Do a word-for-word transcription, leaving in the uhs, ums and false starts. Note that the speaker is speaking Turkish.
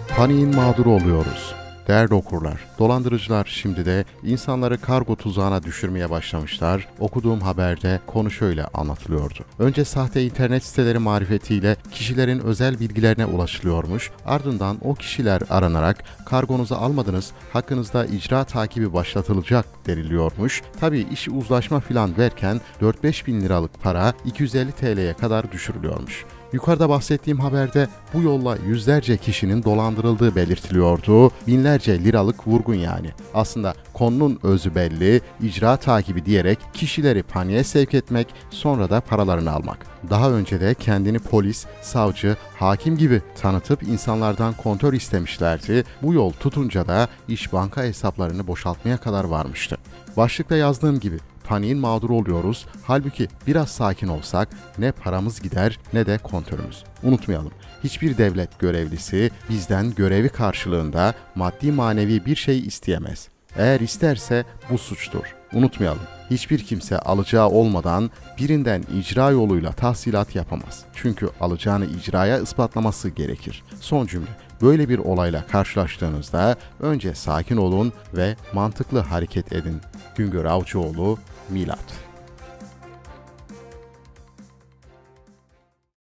Paniğin mağduru oluyoruz. Değerli okurlar, dolandırıcılar şimdi de insanları kargo tuzağına düşürmeye başlamışlar. Okuduğum haberde konu şöyle anlatılıyordu. Önce sahte internet siteleri marifetiyle kişilerin özel bilgilerine ulaşılıyormuş. Ardından o kişiler aranarak kargonuzu almadınız, hakkınızda icra takibi başlatılacak deniliyormuş. Tabii işi uzlaşma filan derken dört beş bin liralık para iki yüz elli T L'ye kadar düşürülüyormuş. Yukarıda bahsettiğim haberde bu yolla yüzlerce kişinin dolandırıldığı belirtiliyordu. Binlerce liralık vurgun yani. Aslında konunun özü belli, icra takibi diyerek kişileri paniğe sevk etmek, sonra da paralarını almak. Daha önce de kendini polis, savcı, hakim gibi tanıtıp insanlardan kontör istemişlerdi. Bu yol tutunca da iş banka hesaplarını boşaltmaya kadar varmıştı. Başlıkta yazdığım gibi paniğin mağduru oluyoruz. Halbuki biraz sakin olsak ne paramız gider ne de kontörümüz. Unutmayalım, hiçbir devlet görevlisi bizden görevi karşılığında maddi manevi bir şey isteyemez. Eğer isterse bu suçtur. Unutmayalım, hiçbir kimse alacağı olmadan birinden icra yoluyla tahsilat yapamaz. Çünkü alacağını icraya ispatlaması gerekir. Son cümle. Böyle bir olayla karşılaştığınızda önce sakin olun ve mantıklı hareket edin. Güngör Avcıoğlu, Milat.